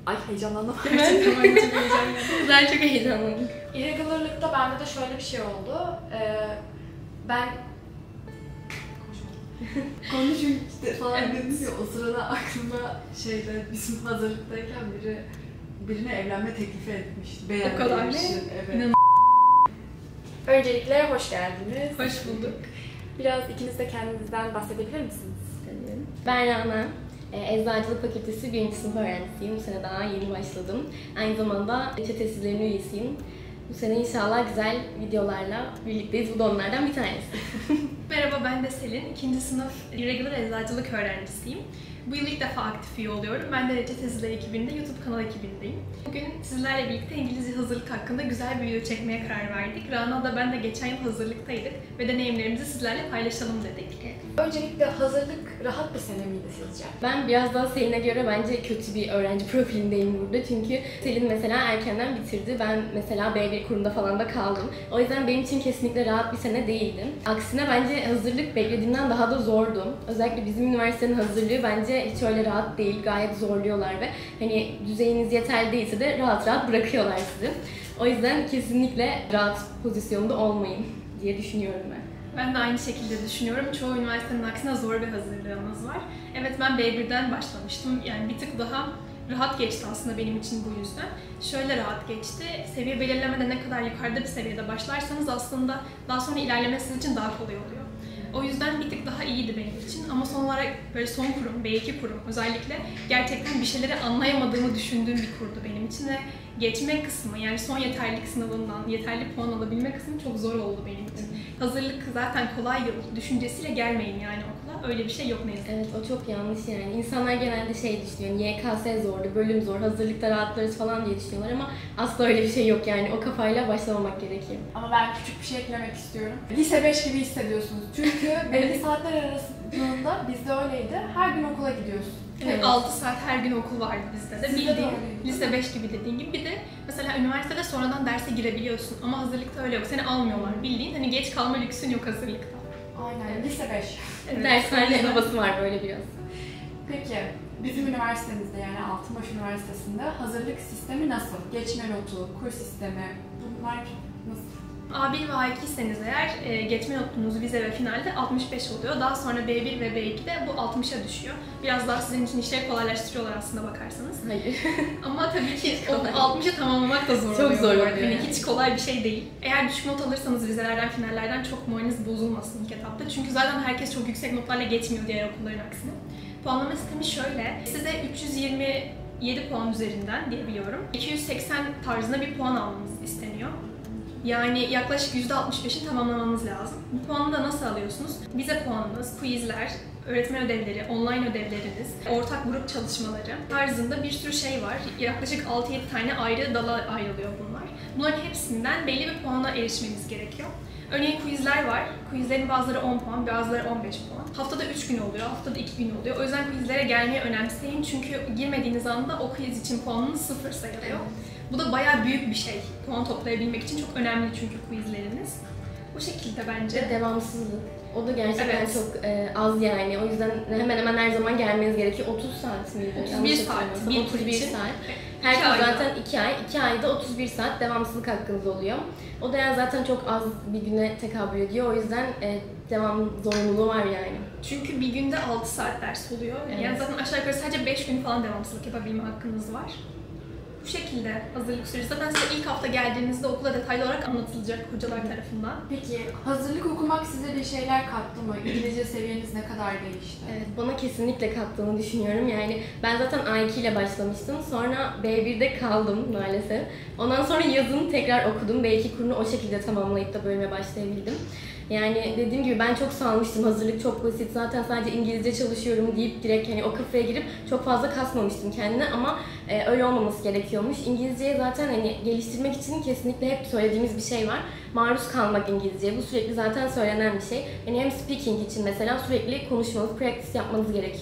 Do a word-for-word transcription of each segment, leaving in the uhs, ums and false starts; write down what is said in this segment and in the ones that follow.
Ay heyecanlandım. Gerçekten ben çok heyecanlandım. Ben çok heyecanlandım. Irregular'lıkta bende de şöyle bir şey oldu. Ee, ben konuşun işte falan Evet. dedim ya, o sırada aklıma şeyde bizim hazırlıktayken biri birine evlenme teklifi etmişti. Beğendiği O kadar bir ne? şey, Evet. İnanılmaz. Öncelikle hoş geldiniz. Hoş bulduk. Biraz ikiniz de kendinizden bahsedebilir misiniz? Ben Rana. Eczacılık Fakültesi birinci sınıf öğrencisiyim. Bu sene daha yeni başladım. Aynı zamanda çetesizlerin üyesiyim. Bu sene inşallah güzel videolarla birlikteyiz. Bu da onlardan bir tanesi. Merhaba, ben de Selin. İkinci sınıf Irregular Eczacılık öğrencisiyim. Bu yıl ilk defa aktif üye oluyorum. Ben de Reçetesizler ekibinde, YouTube kanal ekibindeyim. Bugün sizlerle birlikte İngilizce hazırlık hakkında güzel bir video çekmeye karar verdik. Rana da ben de geçen yıl hazırlıktaydık ve deneyimlerimizi sizlerle paylaşalım dedik. Öncelikle hazırlık rahat bir sene miydi sizce? Ben biraz daha Selin'e göre bence kötü bir öğrenci profilindeyim burada. Çünkü Selin mesela erkenden bitirdi. Ben mesela B bir kurumda falan da kaldım. O yüzden benim için kesinlikle rahat bir sene değildi. Aksine bence hazırlık beklediğimden daha da zordu. Özellikle bizim üniversitenin hazırlığı bence hiç öyle rahat değil. Gayet zorluyorlar ve hani düzeyiniz yeterli değilse de rahat rahat bırakıyorlar sizi. O yüzden kesinlikle rahat pozisyonda olmayın diye düşünüyorum ben. Ben de aynı şekilde düşünüyorum. Çoğu üniversitenin aksine zor bir hazırlığımız var. Evet, ben B birden başlamıştım. Yani bir tık daha rahat geçti aslında benim için bu yüzden. Şöyle rahat geçti. Seviye belirlemede ne kadar yukarıda bir seviyede başlarsanız aslında daha sonra ilerleme sizin için daha kolay oluyor. O yüzden bir tık daha iyiydi benim için ama son olarak böyle son kurum, B iki kurum özellikle gerçekten bir şeyleri anlayamadığımı düşündüğüm bir kurdu benim için ve geçme kısmı, yani son yeterlilik sınavından yeterli puan alabilme kısmı çok zor oldu benim için. Hazırlık zaten kolay yol düşüncesiyle gelmeyin yani okula, öyle bir şey yok ne yazık ki. Evet, o çok yanlış yani. İnsanlar genelde şey düşünüyor, Y K S zordu, bölüm zor, hazırlıkta rahatlarız falan diye düşünüyorlar ama asla öyle bir şey yok yani. O kafayla başlamamak gerekiyor. Ama ben küçük bir şey eklemek istiyorum. Lise beş gibi hissediyorsunuz. Çünkü belli saatler arasında bizde öyleydi. Her gün okula gidiyorsun. Evet, Evet. altı saat her gün okul vardı bizde de. Sizde de Bildiğin öyleydi, lise beş gibi dediğin gibi. Bir de mesela üniversitede sonradan derse girebiliyorsun ama hazırlıkta öyle yok. Seni almıyorlar bildiğin. Hani geç kalma lüksün yok hazırlıkta. Aynen, Evet. lise beş. Evet. Dershane havası var böyle biraz. Peki, bizim üniversitemizde yani Altınbaş Üniversitesi'nde hazırlık sistemi nasıl? Geçme notu, kurs sistemi, bunlar nasıl? A bir ve A ikiyseniz eğer e, geçme notunuz vize ve finalde altmış beş oluyor. Daha sonra B bir ve B ikide bu altmışa düşüyor. Biraz daha sizin için işleri kolaylaştırıyorlar aslında bakarsanız. Hayır. Ama tabii ki kolay. o altmışa tamamlamak da zor Çok oluyor. zor bu arada. oluyor Hani yani. hiç kolay bir şey değil. Eğer düşük not alırsanız vizelerden, finallerden çok moraliniz bozulmasın ilk etapta. Çünkü zaten herkes çok yüksek notlarla geçmiyor diğer okulların aksine. Puanlama sistemi şöyle. Size üç yüz yirmi yedi puan üzerinden diyebiliyorum. iki yüz seksen tarzında bir puan almanız isteniyor. Yani yaklaşık yüzde altmış beşi tamamlamanız lazım. Bu puanı da nasıl alıyorsunuz? Vize puanınız, quizler, öğretmen ödevleri, online ödevleriniz, ortak grup çalışmaları tarzında bir sürü şey var. Yaklaşık altı yedi tane ayrı dala ayrılıyor bunlar. Bunların hepsinden belli bir puana erişmeniz gerekiyor. Örneğin quizler var. Quizlerin bazıları on puan, bazıları on beş puan. Haftada üç gün oluyor, haftada iki gün oluyor. O yüzden quizlere gelmeyi önemseyin çünkü girmediğiniz anda o quiz için puanınız sıfır sayılıyor. Bu da bayağı büyük bir şey. Puan toplayabilmek için çok önemli çünkü quizleriniz. Bu şekilde bence. Ve devamsızlık. O da gerçekten Evet. çok e, az yani. O yüzden hemen hemen her zaman gelmeniz gerekiyor. otuz saat miydi? otuz bir Yanlış saat, hatırlamıyorsam. bir otuz bir için. saat. İki Herkes ayda. zaten iki ay. iki ayda otuz bir saat devamsızlık hakkınız oluyor. O da yani zaten çok az bir güne tekabül ediyor. O yüzden e, devam zorunluluğu var yani. Çünkü bir günde altı saat ders oluyor. Evet. Yani zaten aşağı yukarı sadece beş gün falan devamsızlık yapabilme hakkınız var. Bu şekilde hazırlık süreci. Zaten size ilk hafta geldiğinizde okula detaylı olarak anlatılacak hocalar tarafından. Peki, hazırlık okumak size bir şeyler kattı mı? İngilizce seviyeniz ne kadar değişti? Evet, bana kesinlikle kattığını düşünüyorum. Yani ben zaten A iki ile başlamıştım. Sonra B birde kaldım maalesef. Ondan sonra yazın tekrar okudum. B iki kurunu o şekilde tamamlayıp da bölüme başlayabildim. Yani dediğim gibi ben çok salmıştım. Hazırlık çok basit. Zaten sadece İngilizce çalışıyorum deyip direkt hani o kafaya girip çok fazla kasmamıştım kendine ama e, öyle olmaması gerekiyormuş. İngilizceyi zaten hani geliştirmek için kesinlikle hep söylediğimiz bir şey var. Maruz kalmak İngilizceye. Bu sürekli zaten söylenen bir şey. Yani hem speaking için mesela sürekli konuşmanız, practice yapmanız gerekiyor.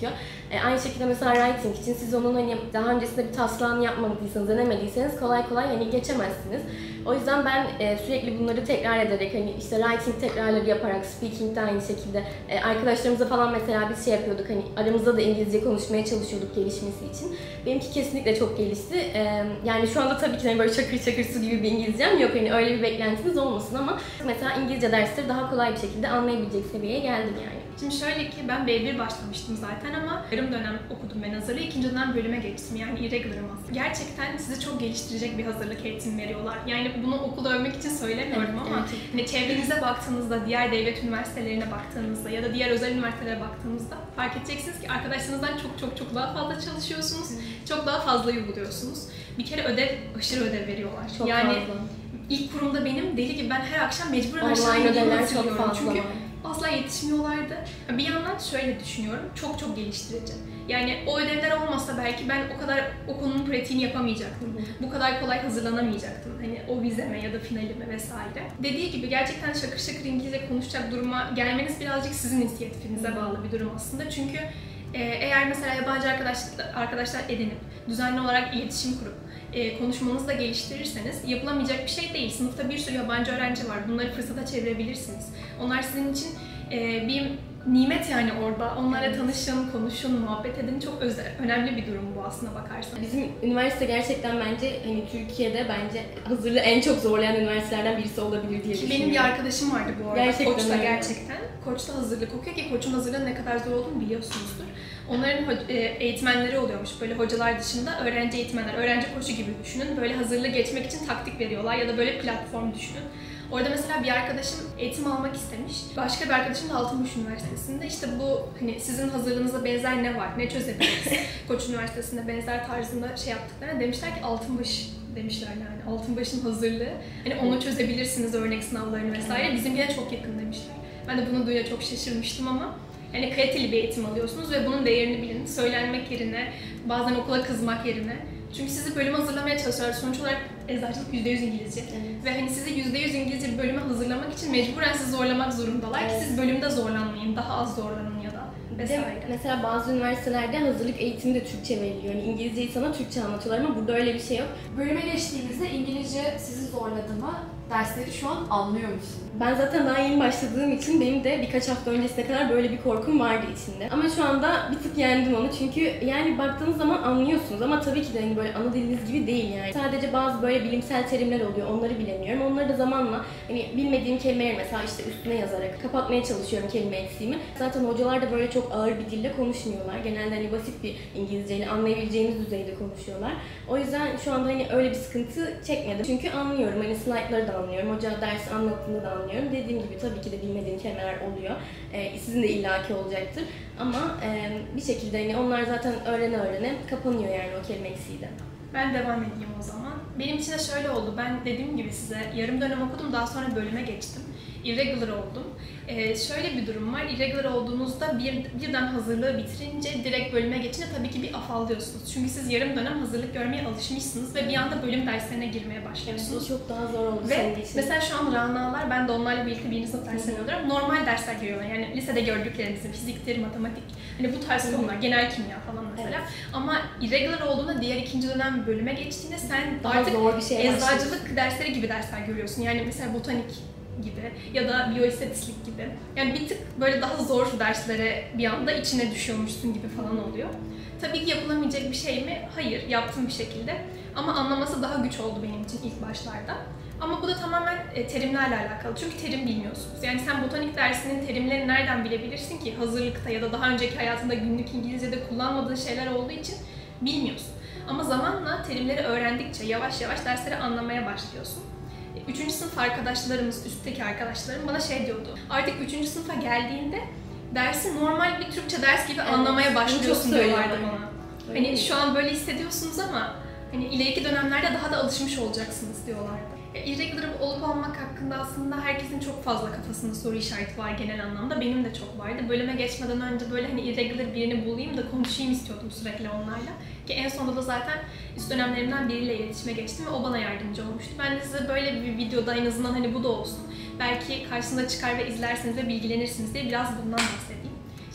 E, aynı şekilde mesela writing için siz onun hani daha öncesinde bir taslağını yapmadıysanız, denemediyseniz kolay kolay hani geçemezsiniz. O yüzden ben e, sürekli bunları tekrar ederek hani işte writing tekrarları yaparak, speaking de aynı şekilde e, arkadaşlarımıza falan mesela biz şey yapıyorduk hani aramızda da İngilizce konuşmaya çalışıyorduk gelişmesi için. Benimki kesinlikle çok gelişti. E, yani şu anda tabii ki hani böyle çakır çakır su gibi bir İngilizcem yok. Hani öyle bir beklentiniz olmasın ama mesela İngilizce dersleri daha kolay bir şekilde anlayabilecek seviyeye geldim yani. Şimdi şöyle ki ben B bir başlamıştım zaten ama yarım dönem okudum ben hazırlığı. İkinci dönem bölüme geçtim yani irregular'ım aslında. Gerçekten sizi çok geliştirecek bir hazırlık eğitimi veriyorlar. Yani bunu okulu övmek için söylemiyorum evet, ama hani çevrenize baktığınızda, diğer devlet üniversitelerine baktığınızda ya da diğer özel üniversitelere baktığınızda fark edeceksiniz ki arkadaşlarınızdan çok çok çok daha fazla çalışıyorsunuz. Hı. Çok daha fazlayı buluyorsunuz. Bir kere ödev, aşırı ödev veriyorlar. Çok yani fazla. İlk kurumda benim deli gibi ben her akşam mecburen online aşağı indiğimi hatırlıyorum. Çünkü asla yetişmiyorlardı. Bir yandan şöyle düşünüyorum, çok çok geliştirici. Yani o ödevler olmasa belki ben o kadar o konunun pratiğini yapamayacaktım. Hı hı. Bu kadar kolay hazırlanamayacaktım. Hani o vizeme ya da finalime vesaire. Dediği gibi gerçekten şakır şakır İngilizce konuşacak duruma gelmeniz birazcık sizin inisiyatifinize bağlı bir durum aslında. Çünkü eğer mesela yabancı arkadaşlar, arkadaşlar edinip düzenli olarak iletişim kurup e, konuşmanızı da geliştirirseniz yapılamayacak bir şey değil. Sınıfta bir sürü yabancı öğrenci var. Bunları fırsata çevirebilirsiniz. Onlar sizin için e, bir nimet yani orada. Onlarla tanışın, konuşun, muhabbet edin. Çok özel, önemli bir durum bu aslına bakarsanız. Bizim üniversite gerçekten bence hani Türkiye'de bence hazırlığı en çok zorlayan üniversitelerden birisi olabilir diye düşünüyorum. Benim bir arkadaşım vardı bu arada. Gerçekten Koç'ta öyle. gerçekten. Koç'ta hazırlık okuyor ki Koç'un hazırlığının ne kadar zor olduğunu biliyorsunuzdur. Onların eğitmenleri oluyormuş böyle hocalar dışında öğrenci eğitmenler, öğrenci koçu gibi düşünün. Böyle hazırlığı geçmek için taktik veriyorlar ya da böyle platform düşünün. Orada mesela bir arkadaşım eğitim almak istemiş. Başka bir arkadaşım da Altınbaş Üniversitesi'nde. İşte bu hani sizin hazırlığınıza benzer ne var, ne çözebiliriz? Koç Üniversitesi'nde benzer tarzında şey yaptıklarına demişler ki Altınbaş demişler yani. Altınbaş'ın hazırlığı. Hani onu çözebilirsiniz örnek sınavlarını vesaire. Bizimkine çok yakın demişler. Ben de bunu duyunca çok şaşırmıştım ama yani kaliteli bir eğitim alıyorsunuz ve bunun değerini bilin. Söylenmek yerine, bazen okula kızmak yerine. Çünkü sizi bölüme hazırlamaya çalışıyorlar. Sonuç olarak eczacılık yüzde yüz İngilizce. Evet. Ve hani sizi yüzde yüz İngilizce bir bölüme hazırlamak için mecburen sizi zorlamak zorundalar evet. Ki siz bölümde zorlanmayın, daha az zorlanın ya da vesaire. Mesela bazı üniversitelerde hazırlık eğitimi de Türkçe veriliyor. Yani İngilizceyi sana Türkçe anlatıyorlar ama burada öyle bir şey yok. Bölüme geçtiğinizde İngilizce sizi zorladı mı? Dersleri şu an anlıyor musun? Ben zaten daha yeni başladığım için benim de birkaç hafta öncesine kadar böyle bir korkum vardı içinde. Ama şu anda bir tık yendim onu çünkü yani baktığınız zaman anlıyorsunuz ama tabii ki de hani böyle ana diliniz gibi değil yani. Sadece bazı böyle bilimsel terimler oluyor, onları bilemiyorum. Onları da zamanla hani bilmediğim kelimeleri mesela işte üstüne yazarak kapatmaya çalışıyorum kelime eksiğimi. Zaten hocalar da böyle çok ağır bir dille konuşmuyorlar. Genelde hani basit bir İngilizceyle anlayabileceğimiz düzeyde konuşuyorlar. O yüzden şu anda hani öyle bir sıkıntı çekmedim. Çünkü anlıyorum hani slaytları da anlıyorum, hoca ders anlattığında da anlıyorum. Dediğim gibi tabii ki de bilmediğim kelimeler oluyor. Ee, sizin de illaki olacaktır. Ama e, bir şekilde hani onlar zaten öğrene öğrene kapanıyor yani o kelime eksiği de. Ben devam edeyim o zaman. Benim için de şöyle oldu. Ben dediğim gibi size yarım dönem okudum, daha sonra bölüme geçtim. Irregular oldum. Ee, şöyle bir durum var. Irregular olduğunuzda bir, birden hazırlığı bitirince direkt bölüme geçince tabii ki bir afallıyorsunuz. Çünkü siz yarım dönem hazırlık görmeye alışmışsınız ve bir anda bölüm derslerine girmeye başlıyorsunuz. Evet, çok daha zor oldu ve senin için. Mesela şu an Rana'lar, ben de onlarla birlikte birinci sınıf derslerine alıyorum. Normal dersler giriyorlar. Yani lisede gördüklerimizin fiziktir, matematik, hani bu tarz konular, genel kimya falan mesela. Evet. Ama irregular olduğunda diğer ikinci dönem bölüme geçtiğinde sen daha artık zor bir şey eczacılık dersleri gibi dersler görüyorsun. Yani mesela botanik gibi ya da biyoistatistik gibi. Yani bir tık böyle daha zor derslere bir anda içine düşüyormuşsun gibi falan oluyor. Tabii ki yapılamayacak bir şey mi? Hayır, yaptım bir şekilde. Ama anlaması daha güç oldu benim için ilk başlarda. Ama bu da tamamen terimlerle alakalı. Çünkü terim bilmiyorsunuz. Yani sen botanik dersinin terimlerini nereden bilebilirsin ki? Hazırlıkta ya da daha önceki hayatında günlük İngilizce'de kullanmadığın şeyler olduğu için bilmiyorsun. Ama zamanla terimleri öğrendikçe yavaş yavaş dersleri anlamaya başlıyorsun. Üçüncü sınıf arkadaşlarımız, üstteki arkadaşlarım bana şey diyordu. Artık üçüncü sınıfa geldiğinde dersi normal bir Türkçe ders gibi evet, anlamaya başlıyorsun diyorlardı bana. Hani mi? Şu an böyle hissediyorsunuz ama hani ileriki dönemlerde daha da alışmış olacaksınız diyorlardı. Irregular olup olmak hakkında aslında herkesin çok fazla kafasında soru işareti var genel anlamda. Benim de çok vardı. Bölüme geçmeden önce böyle hani irregular birini bulayım da konuşayım istiyordum sürekli onlarla. Ki en sonunda da zaten üst dönemlerimden biriyle iletişime geçtim ve o bana yardımcı olmuştu. Ben de size böyle bir videoda en azından hani bu da olsun. Belki karşısında çıkar ve izlerseniz ve bilgilenirsiniz diye biraz bundan bahsedeyim.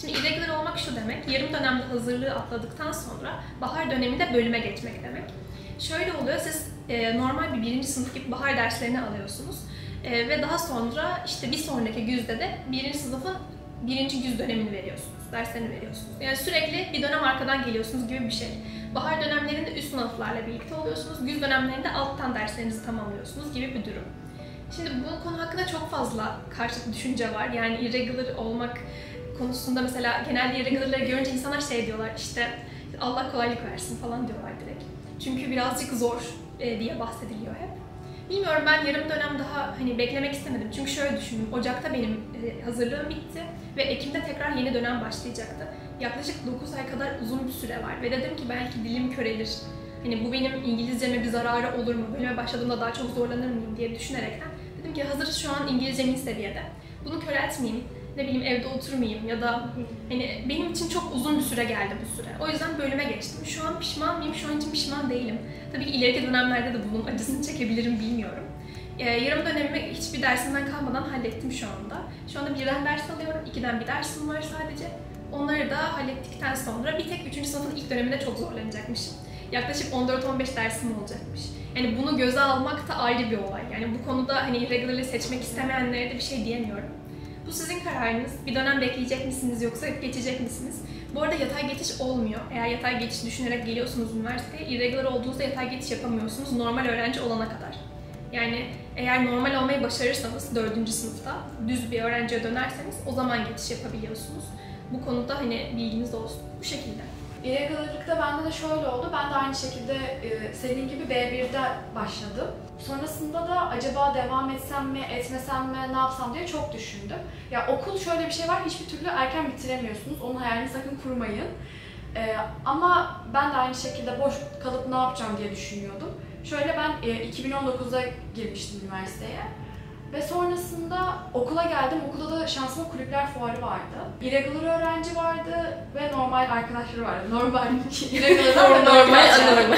Şimdi irregular olmak şu demek, yarım dönemde hazırlığı atladıktan sonra bahar döneminde bölüme geçmek demek. Şöyle oluyor, siz e, normal bir birinci sınıf gibi bahar derslerini alıyorsunuz e, ve daha sonra işte bir sonraki güzde de birinci sınıfın birinci güz dönemini veriyorsunuz, derslerini veriyorsunuz. Yani sürekli bir dönem arkadan geliyorsunuz gibi bir şey. Bahar dönemlerinde üst sınıflarla birlikte oluyorsunuz, güz dönemlerinde alttan derslerinizi tamamlıyorsunuz gibi bir durum. Şimdi bu konu hakkında çok fazla karşıt düşünce var. Yani irregular olmak konusunda mesela genelde irregularları görünce insanlar şey diyorlar, işte Allah kolaylık versin falan diyorlar direkt. Çünkü birazcık zor e, diye bahsediliyor hep. Bilmiyorum, ben yarım dönem daha hani beklemek istemedim. Çünkü şöyle düşündüm, Ocak'ta benim e, hazırlığım bitti ve Ekim'de tekrar yeni dönem başlayacaktı. Yaklaşık dokuz ay kadar uzun bir süre var ve dedim ki belki dilim körelir. Hani bu benim İngilizceme bir zararı olur mu? Bölüme başladığımda daha çok zorlanır mıyım diye düşünerekten dedim ki hazır şu an İngilizcem iyi seviyede. Bunu köreltmeyeyim, ne bileyim evde oturmayayım ya da hani benim için çok uzun bir süre geldi bu süre. O yüzden bölüme geçtim. Şu an pişman mıyım? Şu an için pişman değilim. Tabii ki ileriki dönemlerde de bunun acısını çekebilirim, bilmiyorum. Ee, yarım dönemimi hiçbir dersimden kalmadan hallettim şu anda. Şu anda birden ders alıyorum, ikiden bir dersim var sadece. Onları da hallettikten sonra bir tek üçüncü sınıfın ilk döneminde çok zorlanacakmışım. Yaklaşık on dört on beş dersim olacakmış. Yani bunu göze almak da ayrı bir olay. Yani bu konuda hani irregular'ı seçmek istemeyenlere de bir şey diyemiyorum. Bu sizin kararınız. Bir dönem bekleyecek misiniz yoksa geçecek misiniz? Bu arada yatay geçiş olmuyor. Eğer yatay geçiş düşünerek geliyorsunuz üniversiteye, irregular olduğunuzda yatay geçiş yapamıyorsunuz normal öğrenci olana kadar. Yani eğer normal olmayı başarırsanız dördüncü sınıfta düz bir öğrenciye dönerseniz o zaman geçiş yapabiliyorsunuz. Bu konuda hani bilginiz olsun. Bu şekilde. İrregularlıkta bende de şöyle oldu. Ben de aynı şekilde e, senin gibi B bir'de başladım. Sonrasında da acaba devam etsem mi, etmesem mi, ne yapsam diye çok düşündüm. Ya okul şöyle bir şey var, hiçbir türlü erken bitiremiyorsunuz. Onun hayalini sakın kurmayın. E, ama ben de aynı şekilde boş kalıp ne yapacağım diye düşünüyordum. Şöyle ben e, iki bin on dokuzda girmiştim üniversiteye. Ve sonrasında okula geldim. Okulda da şansıma kulüpler fuarı vardı. Irregular öğrenci vardı ve normal arkadaşları vardı. Normal, irregular ve normal, anormal.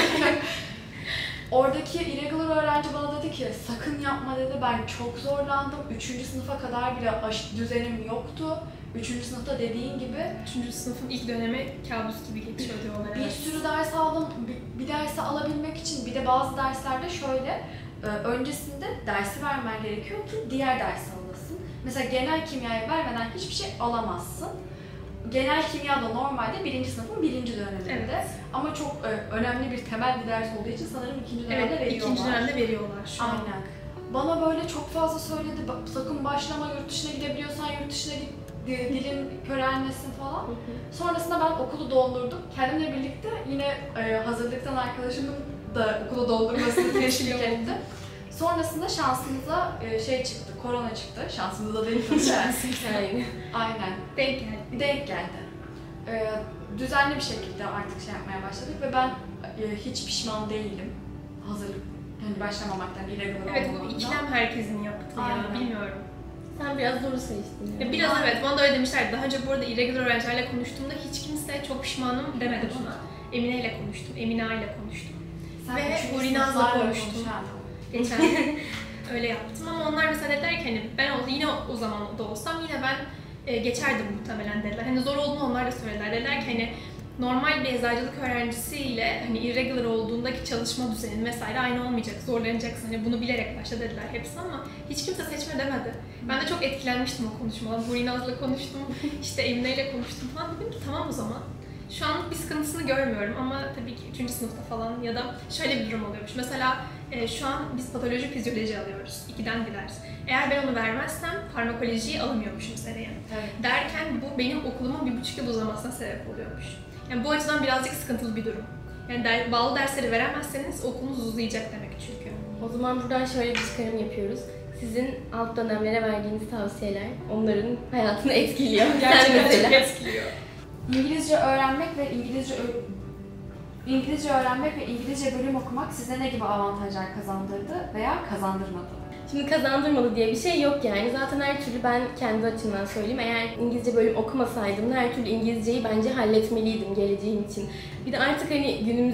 Oradaki irregular öğrenci bana dedi ki sakın yapma dedi. Ben çok zorlandım. Üçüncü sınıfa kadar bile düzenim yoktu. Üçüncü sınıfta dediğin gibi. Üçüncü sınıfın ilk dönemi kabus gibi geçiyor diyorlar. Bir evet. sürü ders aldım. Bir, bir dersi alabilmek için bir de bazı derslerde şöyle öncesinde dersi vermen gerekiyor ki diğer dersi alasın. Mesela genel kimyayı vermeden hiçbir şey alamazsın. Genel kimya da normalde birinci sınıfın birinci döneminde. Evet. Ama çok önemli bir temel bir ders olduğu için sanırım ikinci dönemde evet, veriyorlar. ikinci dönemde veriyorlar şu an. Aynen. Bana böyle çok fazla söyledi, sakın başlama, yurt dışına gidebiliyorsan yurt dışına git, dilin körelmesin falan. Hı hı. Sonrasında ben okulu doldurdum. Kendimle birlikte yine hazırlıktan arkadaşımın da okulu doldurmasını teşvik ettim. Sonrasında şansımıza şey çıktı, korona çıktı. Şansımıza değil mi? Aynen. Aynen. Denk geldi. Denk geldi. Ee, düzenli bir şekilde artık şey yapmaya başladık ve ben e, hiç pişman değilim. Hazırlık yani başlamamaktan, irregular evet, olmamaktan. Evet, bu ikilem herkesin yaptığı ya, bilmiyorum. Sen biraz doğru seçtin. Yani. Biraz Aynen. Evet, bana da öyle demişlerdi. Daha önce bu arada irregular öğrencilerle konuştuğumda hiç kimse çok pişmanım demedi bana. Emine ile konuştum, Emine ile konuştum. Sen ve Urinaz'la konuştum. Geçen öyle yaptım ama onlar mesela dediler ki hani ben yine o zaman da olsam yine ben e, geçerdim muhtemelen dediler. Hani zor olduğunu onlar da söylediler. Dediler ki hani normal bir eczacılık öğrencisiyle hani irregular olduğundaki çalışma düzenin vesaire aynı olmayacak, zorlanacaksın. Hani bunu bilerek başla dediler hepsi ama hiç kimse seçme demedi. Ben de çok etkilenmiştim o konuşmadan. Urinaz'la konuştum, işte Emine ile konuştum falan. Dedim ki tamam o zaman. Şu anlık bir sıkıntısını görmüyorum ama tabii ki üçüncü sınıfta falan ya da şöyle bir durum oluyormuş. Mesela e, şu an biz patoloji fizyoloji alıyoruz. İkiden bir ders. Eğer ben onu vermezsem farmakolojiyi alamıyormuşum seneye. Evet. Derken bu benim okulumun bir buçuk yıl uzamasına sebep oluyormuş. Yani bu açıdan birazcık sıkıntılı bir durum. Yani der, bağlı dersleri veremezseniz okulunuz uzayacak demek çünkü. O zaman buradan şöyle bir çıkarım yapıyoruz. Sizin alt dönemlere verdiğiniz tavsiyeler onların hayatını etkiliyor. Gerçekten etkiliyor. İngilizce öğrenmek ve İngilizce İngilizce öğrenmek ve İngilizce bölüm okumak size ne gibi avantajlar kazandırdı veya kazandırmadı? Şimdi kazandırmadı diye bir şey yok yani. Zaten her türlü ben kendi açımdan söyleyeyim. Eğer İngilizce bölüm okumasaydım her türlü İngilizceyi bence halletmeliydim geleceğim için. Bir de artık hani günümüzde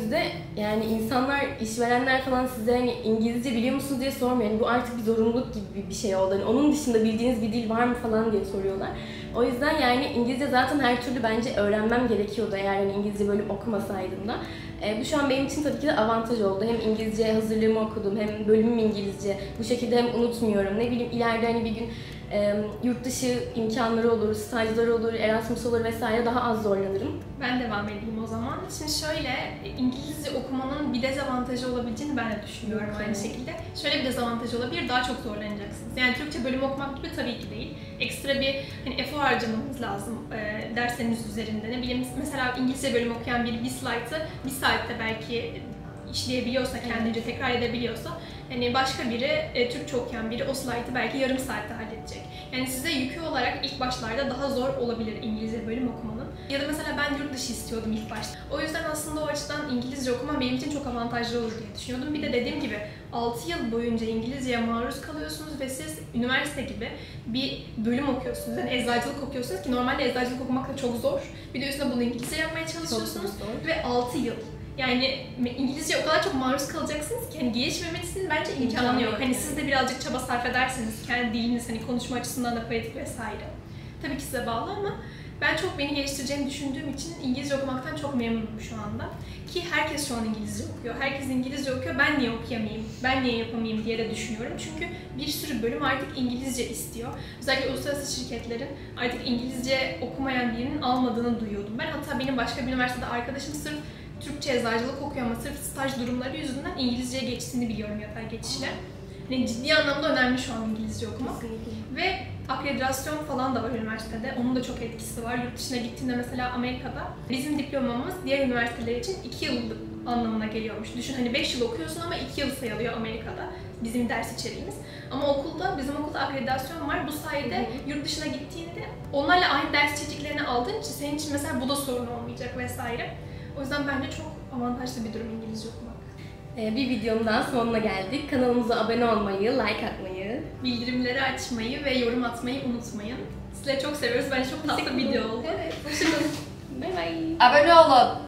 yani insanlar, işverenler falan size hani İngilizce biliyor musunuz diye sormuyor. Yani bu artık bir zorunluluk gibi bir şey oldu. Yani onun dışında bildiğiniz bir dil var mı falan diye soruyorlar. O yüzden yani İngilizce zaten her türlü bence öğrenmem gerekiyordu eğer yani İngilizce bölüm okumasaydım da. E, bu şu an benim için tabii ki de avantaj oldu. Hem İngilizce hazırlığımı okudum, hem bölümüm İngilizce. Bu şekilde hem unutmuyorum. Ne bileyim ileride hani bir gün e, yurt dışı imkanları olur, stajları olur, Erasmus olur vesaire daha az zorlanırım. Ben devam edeyim o zaman. Şimdi şöyle, İngilizce okumanın bir dezavantajı olabileceğini ben de düşünüyorum Yok, aynı evet. şekilde. Şöyle bir dezavantajı olabilir, daha çok zorlanacaksınız. Yani Türkçe bölüm okumak gibi tabii ki değil. Ekstra bir hani efor harcamanız lazım e, dersleriniz üzerinde. Ne bileyim mesela İngilizce bölüm okuyan biri bir slaytı bir saatte belki işleyebiliyorsa, kendince tekrar edebiliyorsa, yani başka biri, e, Türkçe okuyan biri o slaytı belki yarım saatte halledecek. Yani size yükü olarak ilk başlarda daha zor olabilir İngilizce bölüm okumanın. Ya da mesela ben yurt dışı istiyordum ilk başta. O yüzden aslında o açıdan İngilizce okuma benim için çok avantajlı olur diye düşünüyordum. Bir de dediğim gibi altı yıl boyunca İngilizceye maruz kalıyorsunuz ve siz üniversite gibi bir bölüm okuyorsunuz. Yani eczacılık okuyorsunuz ki normalde eczacılık okumak da çok zor. Bir de üstüne bunu İngilizce yapmaya çalışıyorsunuz ve altı yıl. Yani İngilizce o kadar çok maruz kalacaksınız ki hani gelişmemesinin bence imkanı yok. Hani siz de birazcık çaba sarf edersiniz kendi diliniz hani konuşma açısından da pratik vesaire. Tabii ki size bağlı ama ben çok beni geliştireceğini düşündüğüm için İngilizce okumaktan çok memnunum şu anda. Ki herkes şu an İngilizce okuyor. Herkes İngilizce okuyor. Ben niye okuyamayayım? Ben niye yapamayayım diye de düşünüyorum. Çünkü bir sürü bölüm artık İngilizce istiyor. Özellikle uluslararası şirketlerin artık İngilizce okumayan birinin almadığını duyuyordum. Ben hatta benim başka bir üniversitede arkadaşım sırf Türkçe eczacılık okuyor ama sırf staj durumları yüzünden İngilizceye geçtiğini biliyorum yatay geçişle. Yani ciddi anlamda önemli şu an İngilizce okumak. Kesinlikle. Ve akreditasyon falan da var üniversitede. Onun da çok etkisi var. Yurt dışına gittiğinde mesela Amerika'da bizim diplomamız diğer üniversiteler için iki yıllık anlamına geliyormuş. Düşün hani beş yıl okuyorsun ama iki yıl sayılıyor Amerika'da bizim ders içeriğimiz. Ama okulda, bizim okulda akreditasyon var. Bu sayede hı hı. yurt dışına gittiğinde onlarla aynı ders içeriklerini aldığın için senin için mesela bu da sorun olmayacak vesaire. O yüzden bence çok avantajlı bir durum İngilizce okumak. Ee, bir videonun daha sonuna geldik. Kanalımıza abone olmayı, like atmayı, bildirimleri açmayı ve yorum atmayı unutmayın. Sizleri çok seviyoruz. Bence çok tatlı bir video oldu. Evet. Bye bye. Abone olun.